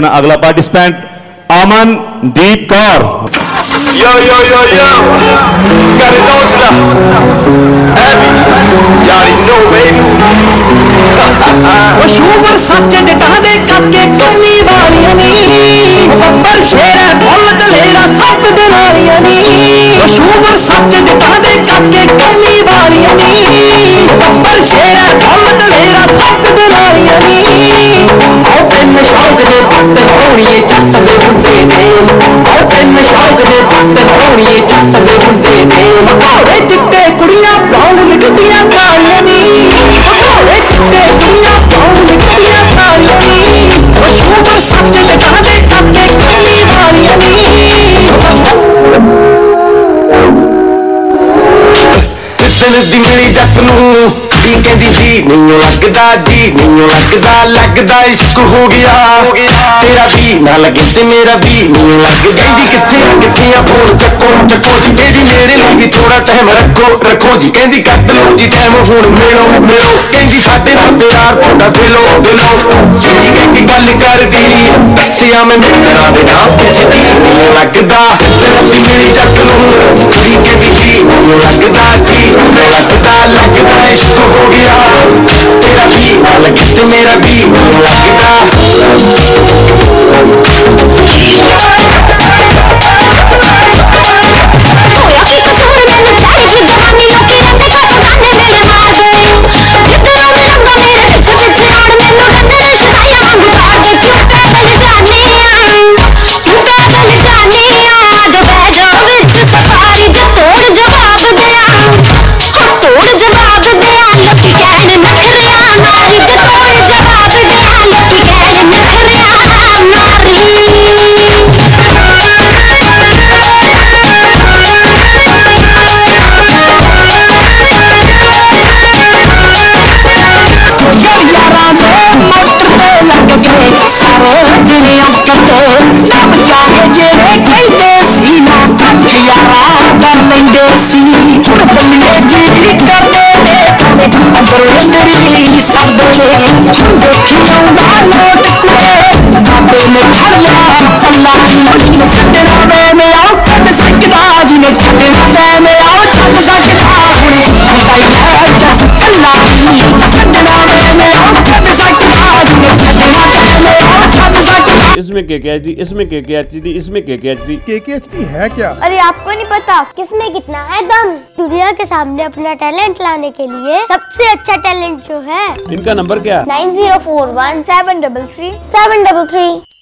अपना अगला participant Amandeep Kaur. Yo, yo, yo, yo. Got it all tonight. Abby, you already know, baby. शूवर सच्चे जटाने काके कमी वालियां नी बब्बर शेरा बोल दलेरा सत दिलारियां नी शूवर सच्चे जटाने काके कमी वालियां नी बब्बर शेरा बोल दलेरा सत दिलारियां नी ओ तेन शौक दे पत्त होणीए जट दे मुंडे ने ओ तेन शौक दे पत्त होणीए जट दे मुंडे ने पकोड़े चिट्टे कुड़ियां ब्राउन गड्डियां कालियां नी पकोड़े चिट्टे कुड़ियां ब्राउन गड्डियां कालियां नी ओ शूवर सच्चे जटाने काके कमी वालियां नी दिल दी मिली जट नूं दी कहंदी जी मैनू लगदा लगदा इश्क हो गया तेरा भी ना लगे ते मेरा भी मैनू लग गई जी किथे फोन चक्को चक्को जी कहंदी मेरे लिए भी थोड़ा टाइम रखो जी कहंदी कट लो जी टाइम हुण मिलो कहंदी साडे नाल प्यार थोड़ा दिलो जी कहंदी गल करदी दस्सिया मैं मित्तरां दे नाम पुछदी मैनू लगदा दिल दी मिली जट नूं दी कहंदी जी मैनू लगदा लगदा इश्क हो गया तेरा भी ना लगे ते मेरा भी मैनू लगदा इसमें KKHD, इसमें KKHD, इसमें KKHD। KKHD है क्या? अरे आपको नहीं पता किसमें कितना है दम। दुनिया के सामने अपना टैलेंट लाने के लिए सबसे अच्छा टैलेंट जो है। इनका नंबर क्या? 9041 733 733।